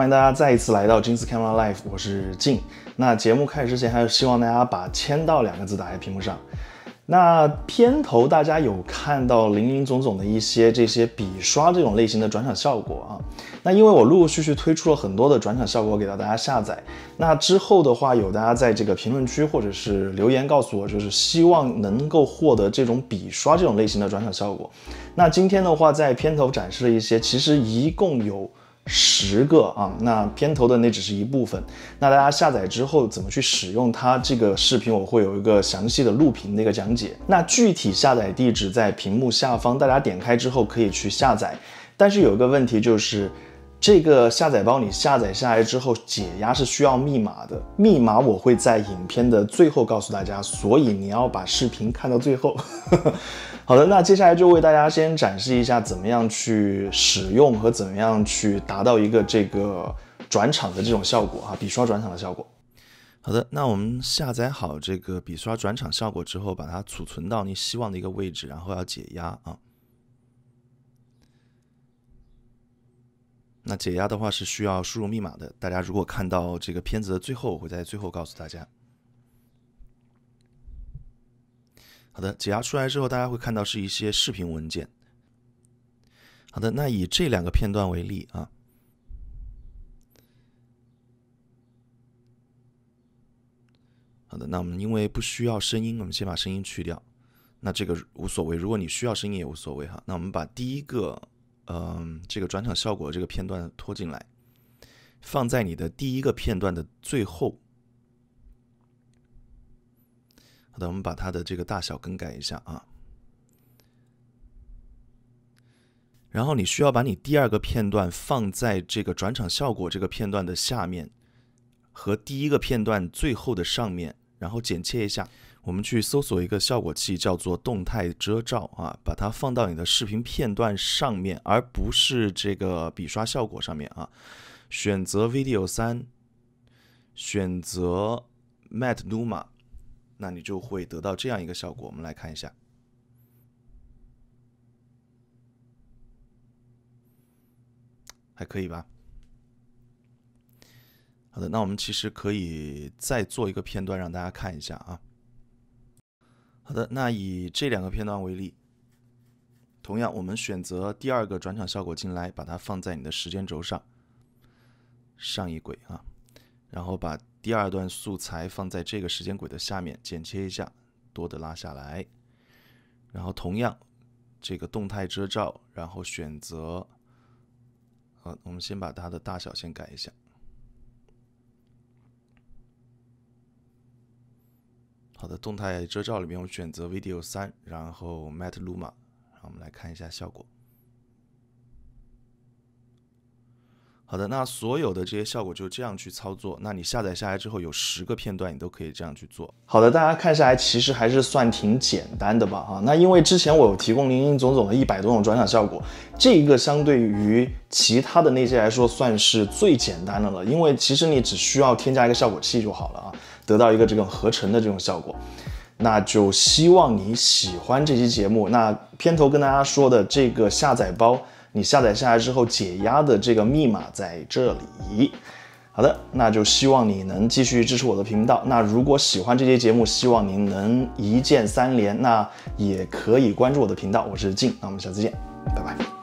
欢迎大家再一次来到金丝 Camera Life， 我是静。那节目开始之前，还是希望大家把签到2个字打在屏幕上。那片头大家有看到林林总总的一些这些笔刷这种类型的转场效果啊。那因为我陆陆续续推出了很多的转场效果给到大家下载，那之后的话有大家在这个评论区或者是留言告诉我，就是希望能够获得这种笔刷这种类型的转场效果。那今天的话在片头展示了一些，其实一共有10个啊，那片头的那只是一部分。那大家下载之后怎么去使用它，这个视频我会有一个详细的录屏的一个讲解。那具体下载地址在屏幕下方，大家点开之后可以去下载。但是有一个问题就是，这个下载包你下载下来之后解压是需要密码的，密码我会在影片的最后告诉大家，所以你要把视频看到最后。好的，那接下来就为大家先展示一下怎么样去使用和怎么样去达到一个这个转场的这种效果啊，笔刷转场的效果。好的，那我们下载好这个笔刷转场效果之后，把它储存到你希望的一个位置，然后要解压啊。那解压的话是需要输入密码的，大家如果看到这个片子的最后，我会在最后告诉大家。好的，解压出来之后，大家会看到是一些视频文件。好的，那以这2个片段为例啊。好的，那我们因为不需要声音，我们先把声音去掉。那这个无所谓，如果你需要声音也无所谓哈。那我们把第一个这个转场效果这个片段拖进来，放在你的第一个片段的最后。好的，我们把它的这个大小更改一下啊。然后你需要把你第2个片段放在这个转场效果这个片段的下面，和第一个片段最后的上面，然后剪切一下。我们去搜索一个效果器，叫做动态遮罩啊，把它放到你的视频片段上面，而不是这个笔刷效果上面啊。选择 Video 3，选择 Matte Luma。那你就会得到这样一个效果，我们来看一下，还可以吧？好的，那我们其实可以再做一个片段让大家看一下啊。好的，那以这2个片段为例，同样我们选择第2个转场效果进来，把它放在你的时间轴上，上一轨啊，然后把第2段素材放在这个时间轨的下面，剪切一下，多的拉下来，然后同样这个动态遮罩，然后选择，我们先把它的大小先改一下。好的，动态遮罩里面我们选择 Video 3，然后 Matte Luma， 然后我们来看一下效果。好的，那所有的这些效果就这样去操作。那你下载下来之后，有10个片段，你都可以这样去做。好的，大家看下来其实还是算挺简单的吧？哈，那因为之前我有提供林林总总的100多种转场效果，这个相对于其他的那些来说，算是最简单的了。因为其实你只需要添加一个效果器就好了啊，得到一个这种合成的这种效果。那就希望你喜欢这期节目。那片头跟大家说的这个下载包，你下载下来之后解压的这个密码在这里。好的，那就希望你能继续支持我的频道。那如果喜欢这期节目，希望您能1键3连，那也可以关注我的频道。我是静，那我们下次见，拜拜。